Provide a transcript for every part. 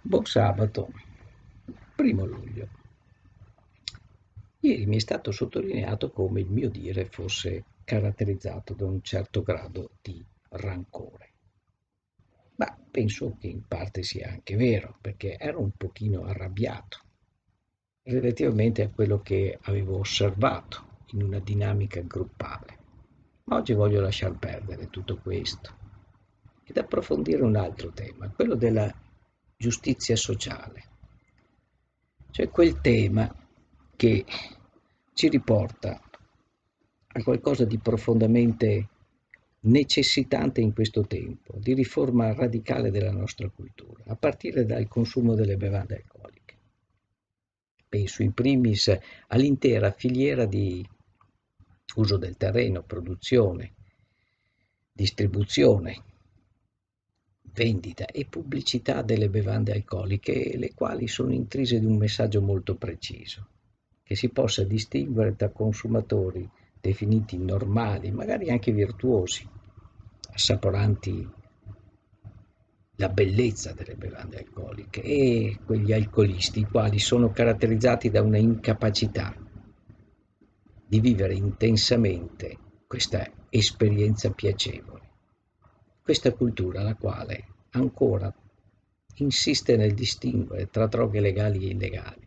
Buon sabato, 1° luglio. Ieri mi è stato sottolineato come il mio dire fosse caratterizzato da un certo grado di rancore. Ma penso che in parte sia anche vero, perché ero un pochino arrabbiato relativamente a quello che avevo osservato in una dinamica gruppale. Ma oggi voglio lasciar perdere tutto questo ed approfondire un altro tema, quello della giustizia sociale. Cioè quel tema che ci riporta a qualcosa di profondamente necessitante in questo tempo, di riforma radicale della nostra cultura, a partire dal consumo delle bevande alcoliche. Penso in primis all'intera filiera di uso del terreno, produzione, distribuzione, vendita e pubblicità delle bevande alcoliche, le quali sono intrise di un messaggio molto preciso, che si possa distinguere tra consumatori definiti normali, magari anche virtuosi, assaporanti la bellezza delle bevande alcoliche, e quegli alcolisti i quali sono caratterizzati da una incapacità di vivere intensamente questa esperienza piacevole. Questa cultura la quale ancora insiste nel distinguere tra droghe legali e illegali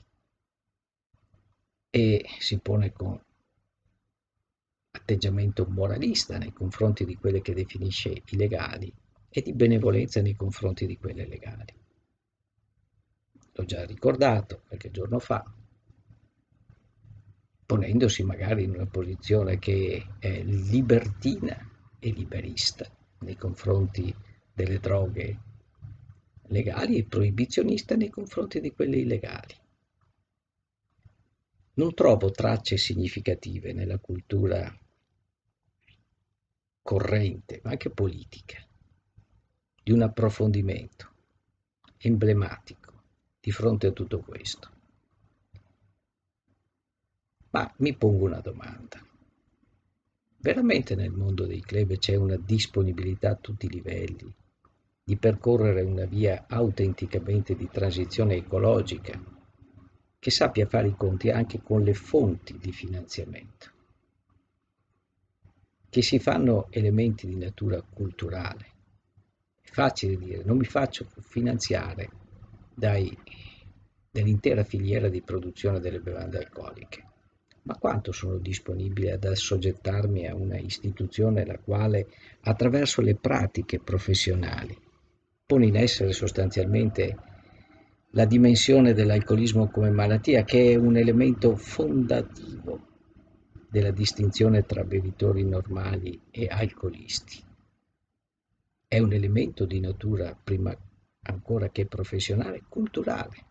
e si pone con atteggiamento moralista nei confronti di quelle che definisce illegali e di benevolenza nei confronti di quelle legali. L'ho già ricordato qualche giorno fa, ponendosi magari in una posizione che è libertina e liberista nei confronti delle droghe legali e proibizionista nei confronti di quelle illegali. Non trovo tracce significative nella cultura corrente, ma anche politica, di un approfondimento emblematico di fronte a tutto questo. Ma mi pongo una domanda. Veramente nel mondo dei club c'è una disponibilità a tutti i livelli di percorrere una via autenticamente di transizione ecologica che sappia fare i conti anche con le fonti di finanziamento, che si fanno elementi di natura culturale? È facile dire, non mi faccio finanziare dall'intera filiera di produzione delle bevande alcoliche, ma quanto sono disponibile ad assoggettarmi a una istituzione la quale, attraverso le pratiche professionali, pone in essere sostanzialmente la dimensione dell'alcolismo come malattia, che è un elemento fondativo della distinzione tra bevitori normali e alcolisti. È un elemento di natura, prima ancora che professionale, culturale.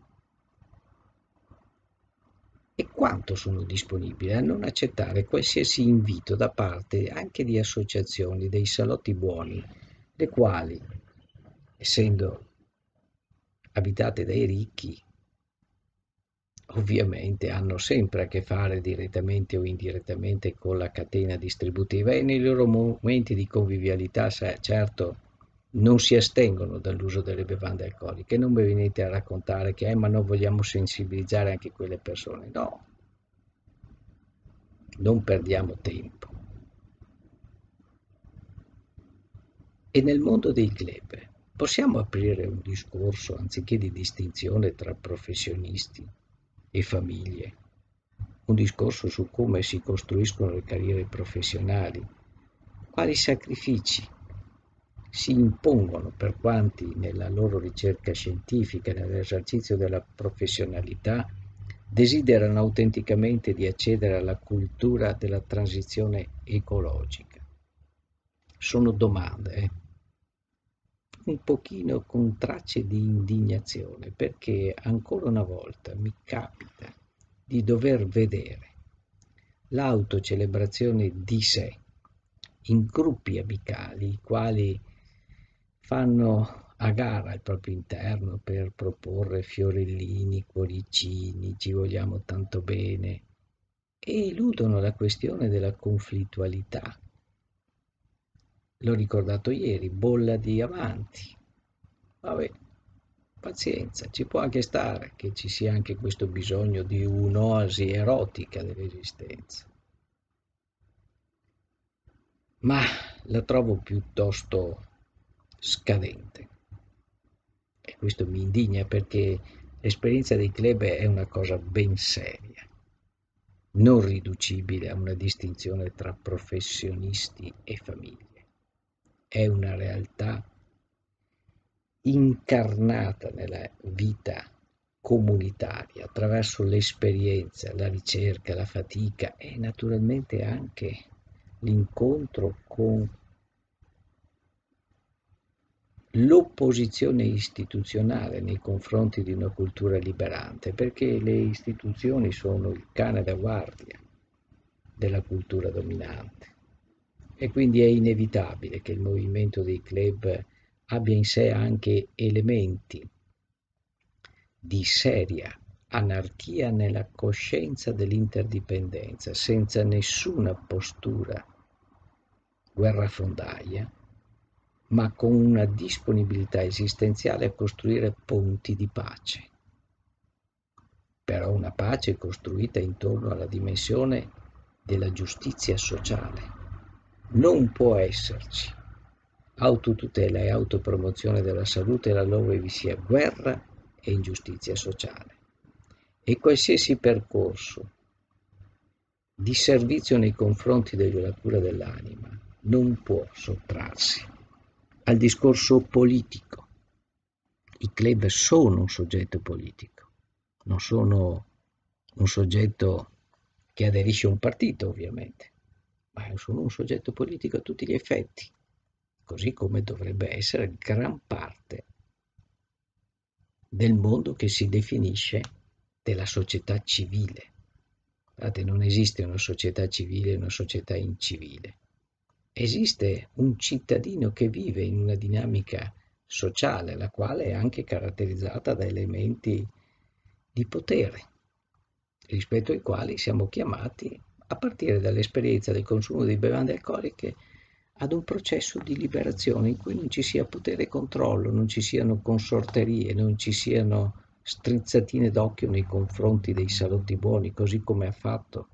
E quanto sono disponibile a non accettare qualsiasi invito da parte anche di associazioni, dei salotti buoni, le quali, essendo abitate dai ricchi, ovviamente hanno sempre a che fare direttamente o indirettamente con la catena distributiva e nei loro momenti di convivialità, certo, non si astengono dall'uso delle bevande alcoliche. Non mi venite a raccontare che ma noi vogliamo sensibilizzare anche quelle persone. No, non perdiamo tempo. E nel mondo dei club possiamo aprire un discorso, anziché di distinzione tra professionisti e famiglie, un discorso su come si costruiscono le carriere professionali, quali sacrifici si impongono per quanti nella loro ricerca scientifica, nell'esercizio della professionalità, desiderano autenticamente di accedere alla cultura della transizione ecologica. Sono domande, un pochino con tracce di indignazione, perché ancora una volta mi capita di dover vedere l'autocelebrazione di sé in gruppi amicali, i quali fanno a gara al proprio interno per proporre fiorellini, cuoricini, ci vogliamo tanto bene, e eludono la questione della conflittualità. L'ho ricordato ieri, bolla di amanti. Vabbè, pazienza, ci può anche stare che ci sia anche questo bisogno di un'oasi erotica dell'esistenza, ma la trovo piuttosto scadente. E questo mi indigna perché l'esperienza dei club è una cosa ben seria, non riducibile a una distinzione tra professionisti e famiglie. È una realtà incarnata nella vita comunitaria attraverso l'esperienza, la ricerca, la fatica e naturalmente anche l'incontro con l'opposizione istituzionale nei confronti di una cultura liberante, perché le istituzioni sono il cane da guardia della cultura dominante e quindi è inevitabile che il movimento dei club abbia in sé anche elementi di seria anarchia nella coscienza dell'interdipendenza, senza nessuna postura guerrafondaia, ma con una disponibilità esistenziale a costruire ponti di pace. Però una pace costruita intorno alla dimensione della giustizia sociale. Non può esserci autotutela e autopromozione della salute laddove vi sia guerra e ingiustizia sociale. E qualsiasi percorso di servizio nei confronti della cura dell'anima non può sottrarsi al discorso politico. I club sono un soggetto politico, non sono un soggetto che aderisce a un partito, ovviamente, ma sono un soggetto politico a tutti gli effetti, così come dovrebbe essere gran parte del mondo che si definisce della società civile. Guardate, non esiste una società civile e una società incivile. Esiste un cittadino che vive in una dinamica sociale, la quale è anche caratterizzata da elementi di potere, rispetto ai quali siamo chiamati, a partire dall'esperienza del consumo di bevande alcoliche, ad un processo di liberazione in cui non ci sia potere e controllo, non ci siano consorterie, non ci siano strizzatine d'occhio nei confronti dei salotti buoni, così come ha fatto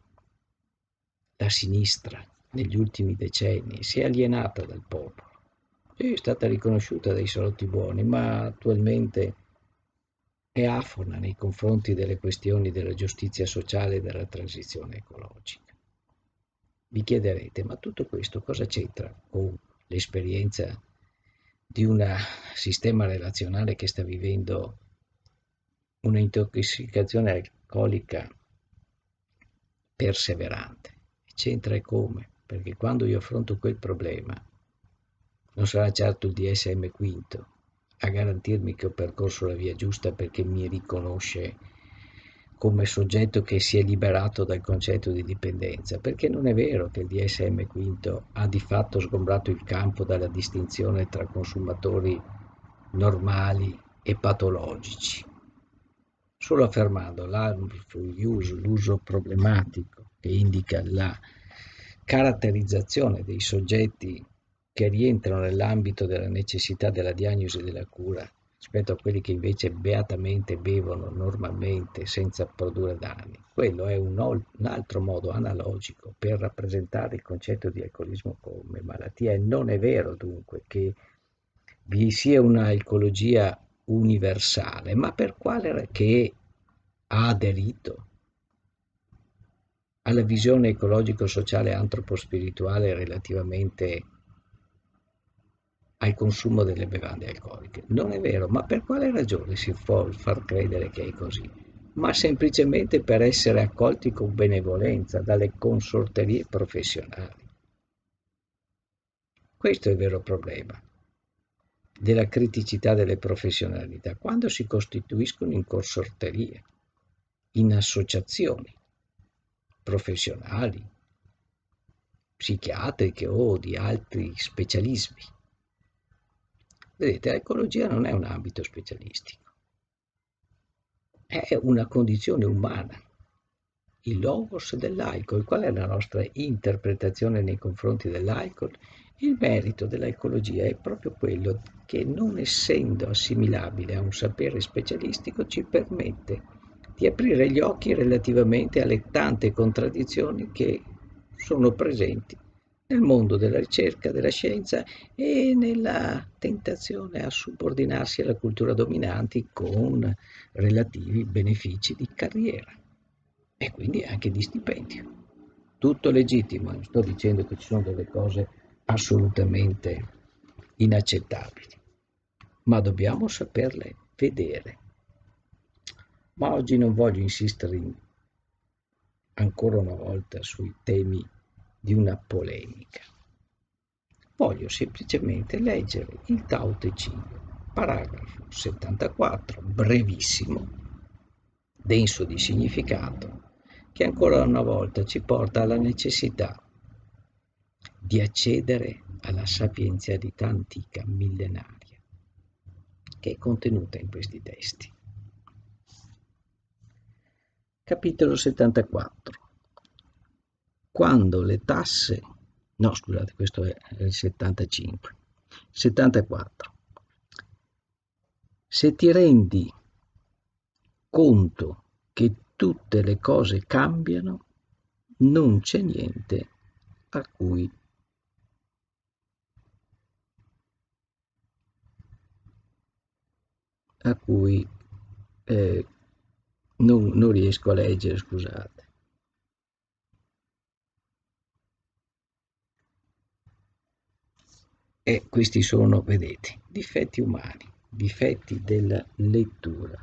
la sinistra negli ultimi decenni, si è alienata dal popolo. È stata riconosciuta dai salotti buoni, ma attualmente è afona nei confronti delle questioni della giustizia sociale e della transizione ecologica. Vi chiederete, ma tutto questo cosa c'entra con l'esperienza di un sistema relazionale che sta vivendo una intossicazione alcolica perseverante? C'entra e come? Perché quando io affronto quel problema non sarà certo il DSM quinto a garantirmi che ho percorso la via giusta perché mi riconosce come soggetto che si è liberato dal concetto di dipendenza, perché non è vero che il DSM quinto ha di fatto sgombrato il campo dalla distinzione tra consumatori normali e patologici, solo affermando l'harmful use, l'uso problematico, che indica la caratterizzazione dei soggetti che rientrano nell'ambito della necessità della diagnosi e della cura, rispetto a quelli che invece beatamente bevono normalmente senza produrre danni. Quello è un altro modo analogico per rappresentare il concetto di alcolismo come malattia, e non è vero dunque che vi sia un'ecologia universale, ma per quale che ha aderito alla visione ecologico-sociale antropospirituale relativamente al consumo delle bevande alcoliche. Non è vero, ma per quale ragione si può far credere che è così? Ma semplicemente per essere accolti con benevolenza dalle consorterie professionali. Questo è il vero problema della criticità delle professionalità, quando si costituiscono in consorterie, in associazioni professionali, psichiatriche o di altri specialismi. Vedete, l'ecologia non è un ambito specialistico, è una condizione umana, il logos dell'alcol. Qual è la nostra interpretazione nei confronti dell'alcol? Il merito dell'ecologia è proprio quello che, non essendo assimilabile a un sapere specialistico, ci permette di aprire gli occhi relativamente alle tante contraddizioni che sono presenti nel mondo della ricerca, della scienza e nella tentazione a subordinarsi alla cultura dominante con relativi benefici di carriera e quindi anche di stipendio. Tutto legittimo, non sto dicendo che ci sono delle cose assolutamente inaccettabili, ma dobbiamo saperle vedere. Ma oggi non voglio insistere ancora una volta sui temi di una polemica. Voglio semplicemente leggere il Tao Te Ching, paragrafo 74, brevissimo, denso di significato, che ancora una volta ci porta alla necessità di accedere alla sapienzialità antica millenaria che è contenuta in questi testi. Capitolo 74. Quando le tasse... No, scusate, questo è il 75. 74. Se ti rendi conto che tutte le cose cambiano, non c'è niente a cui a cui non riesco a leggere, scusate. E questi sono, vedete, difetti umani, difetti della lettura.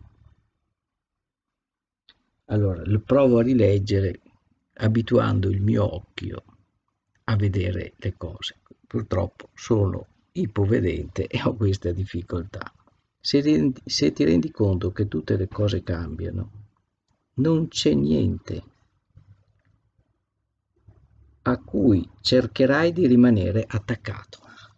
Allora, lo provo a rileggere abituando il mio occhio a vedere le cose. Purtroppo sono ipovedente e ho questa difficoltà. Se ti rendi conto che tutte le cose cambiano, non c'è niente a cui cercherai di rimanere attaccato.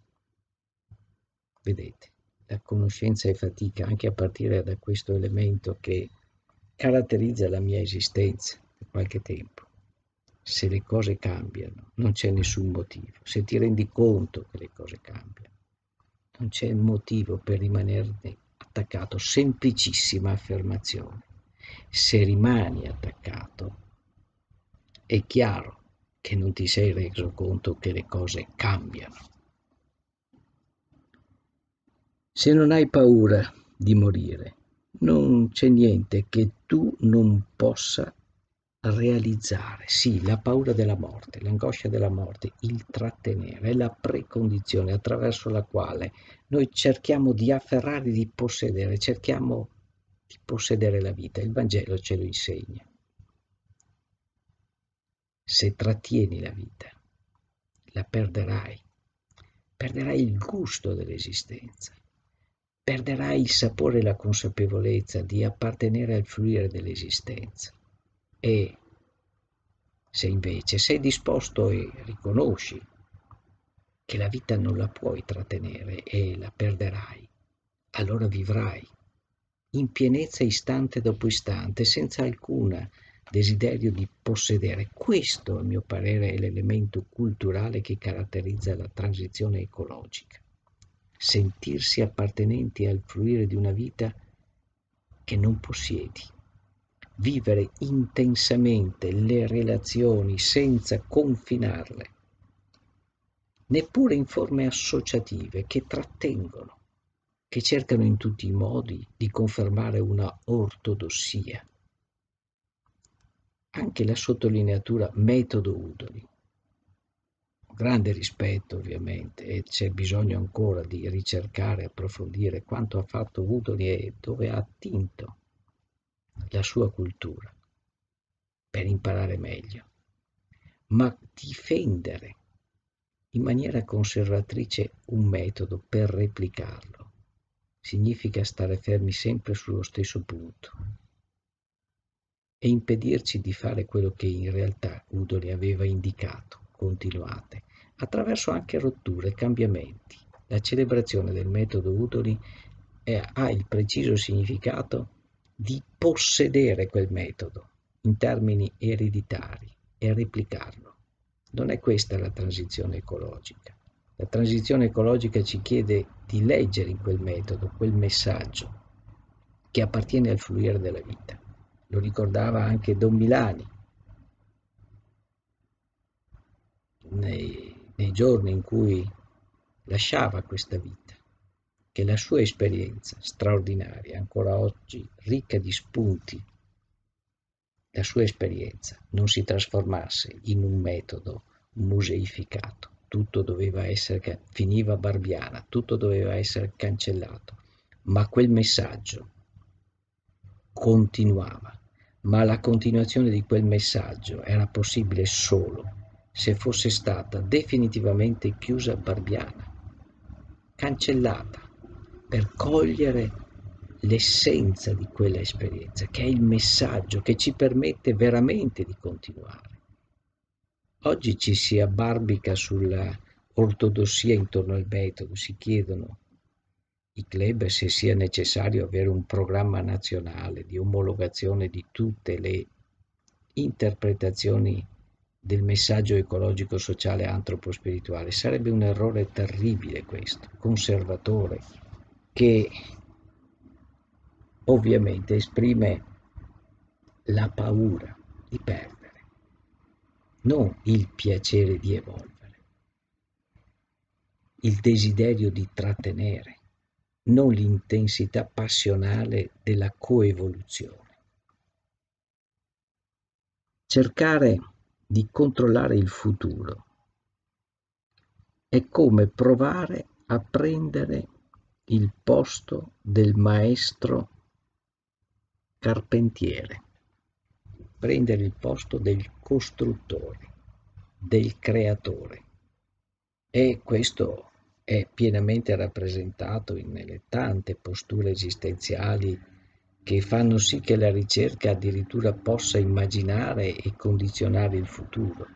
Vedete, la conoscenza è fatica anche a partire da questo elemento che caratterizza la mia esistenza da qualche tempo. Se le cose cambiano, non c'è nessun motivo. Se ti rendi conto che le cose cambiano, non c'è motivo per rimanerne attaccato. Semplicissima affermazione. Se rimani attaccato, è chiaro che non ti sei reso conto che le cose cambiano. Se non hai paura di morire, non c'è niente che tu non possa realizzare. Sì, la paura della morte, l'angoscia della morte, il trattenere, è la precondizione attraverso la quale noi cerchiamo di afferrare, di possedere, cerchiamo di possedere la vita. Il Vangelo ce lo insegna. Se trattieni la vita, la perderai. Perderai il gusto dell'esistenza. Perderai il sapore e la consapevolezza di appartenere al fluire dell'esistenza. E se invece sei disposto e riconosci che la vita non la puoi trattenere e la perderai, allora vivrai in pienezza istante dopo istante, senza alcun desiderio di possedere. Questo, a mio parere, è l'elemento culturale che caratterizza la transizione ecologica. Sentirsi appartenenti al fluire di una vita che non possiedi. Vivere intensamente le relazioni senza confinarle, neppure in forme associative che trattengono, che cercano in tutti i modi di confermare una ortodossia. Anche la sottolineatura metodo Udoli, grande rispetto ovviamente, e c'è bisogno ancora di ricercare, approfondire quanto ha fatto Udoli e dove ha attinto la sua cultura per imparare meglio, ma difendere in maniera conservatrice un metodo per replicarlo significa stare fermi sempre sullo stesso punto e impedirci di fare quello che in realtà Udoli aveva indicato. Continuate, attraverso anche rotture e cambiamenti. La celebrazione del metodo Udoli ha il preciso significato di possedere quel metodo in termini ereditari e replicarlo. Non è questa la transizione ecologica. La transizione ecologica ci chiede di leggere in quel metodo, quel messaggio che appartiene al fluire della vita. Lo ricordava anche Don Milani nei giorni in cui lasciava questa vita, che la sua esperienza straordinaria, ancora oggi ricca di spunti, la sua esperienza non si trasformasse in un metodo museificato. Tutto doveva essere, finiva Barbiana, tutto doveva essere cancellato, ma quel messaggio continuava. Ma la continuazione di quel messaggio era possibile solo se fosse stata definitivamente chiusa Barbiana, cancellata, per cogliere l'essenza di quella esperienza, che è il messaggio che ci permette veramente di continuare. Oggi ci si abbarbica sulla ortodossia intorno al metodo, si chiedono i club se sia necessario avere un programma nazionale di omologazione di tutte le interpretazioni del messaggio ecologico, sociale, antropospirituale. Sarebbe un errore terribile questo, conservatore, che ovviamente esprime la paura di perdere, non il piacere di evolvere, il desiderio di trattenere, non l'intensità passionale della coevoluzione. Cercare di controllare il futuro è come provare a prendere il posto del maestro carpentiere, prendere il posto del costruttore, del creatore. E questo è pienamente rappresentato nelle tante posture esistenziali che fanno sì che la ricerca addirittura possa immaginare e condizionare il futuro.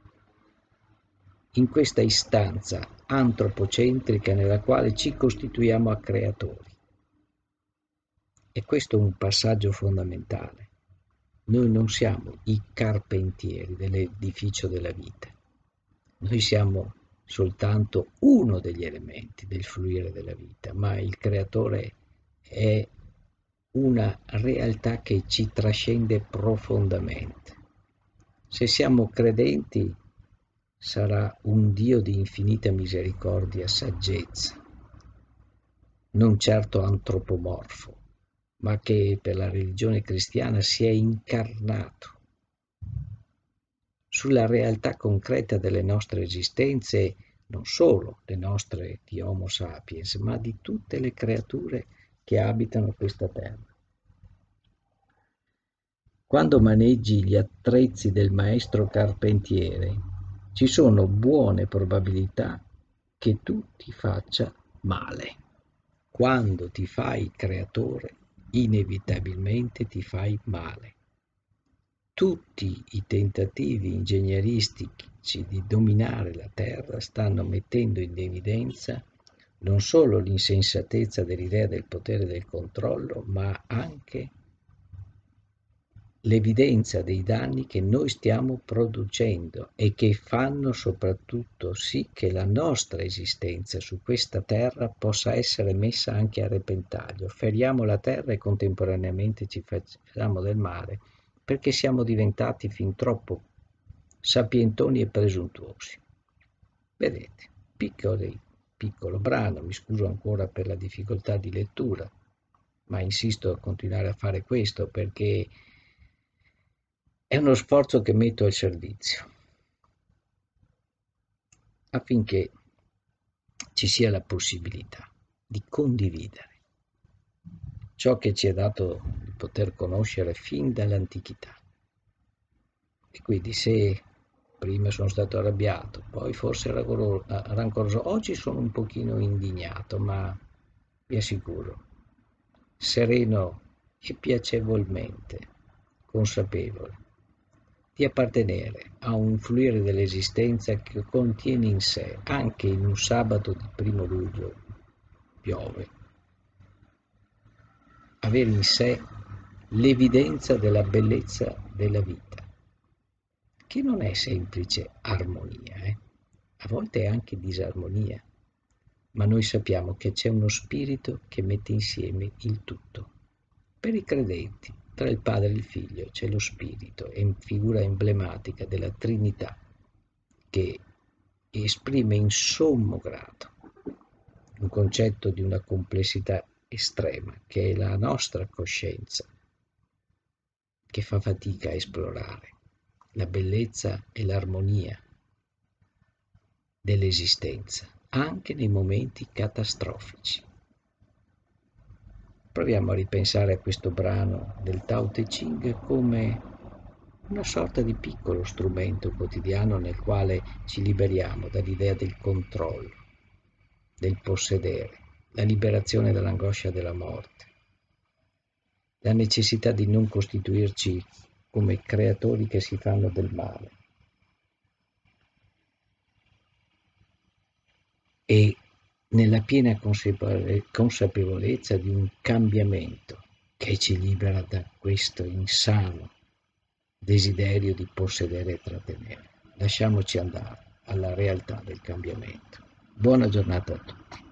In questa istanza antropocentrica nella quale ci costituiamo a creatori. E questo è un passaggio fondamentale. Noi non siamo i carpentieri dell'edificio della vita. Noi siamo soltanto uno degli elementi del fluire della vita, ma il creatore è una realtà che ci trascende profondamente. Se siamo credenti, sarà un Dio di infinita misericordia, saggezza, non certo antropomorfo, ma che per la religione cristiana si è incarnato sulla realtà concreta delle nostre esistenze, non solo le nostre di Homo sapiens, ma di tutte le creature che abitano questa terra. Quando maneggi gli attrezzi del maestro carpentiere, ci sono buone probabilità che tu ti faccia male. Quando ti fai creatore, inevitabilmente ti fai male. Tutti i tentativi ingegneristici di dominare la Terra stanno mettendo in evidenza non solo l'insensatezza dell'idea del potere e del controllo, ma anche l'evidenza dei danni che noi stiamo producendo e che fanno soprattutto sì che la nostra esistenza su questa terra possa essere messa anche a repentaglio. Feriamo la terra e contemporaneamente ci facciamo del male perché siamo diventati fin troppo sapientoni e presuntuosi. Vedete, piccolo brano, mi scuso ancora per la difficoltà di lettura, ma insisto a continuare a fare questo perché è uno sforzo che metto al servizio affinché ci sia la possibilità di condividere ciò che ci è dato di poter conoscere fin dall'antichità. E quindi se prima sono stato arrabbiato, poi forse rancoroso, oggi sono un pochino indignato, ma vi assicuro, sereno e piacevolmente consapevole di appartenere a un fluire dell'esistenza che contiene in sé, anche in un sabato di 1° luglio, piove, avere in sé l'evidenza della bellezza della vita, che non è semplice armonia. a volte anche disarmonia, ma noi sappiamo che c'è uno spirito che mette insieme il tutto. Per i credenti, tra il Padre e il Figlio c'è lo Spirito, è figura emblematica della Trinità che esprime in sommo grado un concetto di una complessità estrema che è la nostra coscienza che fa fatica a esplorare la bellezza e l'armonia dell'esistenza, anche nei momenti catastrofici. Proviamo a ripensare a questo brano del Tao Te Ching come una sorta di piccolo strumento quotidiano nel quale ci liberiamo dall'idea del controllo, del possedere, la liberazione dall'angoscia della morte, la necessità di non costituirci come creatori che si fanno del male e nella piena consapevolezza di un cambiamento che ci libera da questo insano desiderio di possedere e trattenere. Lasciamoci andare alla realtà del cambiamento. Buona giornata a tutti.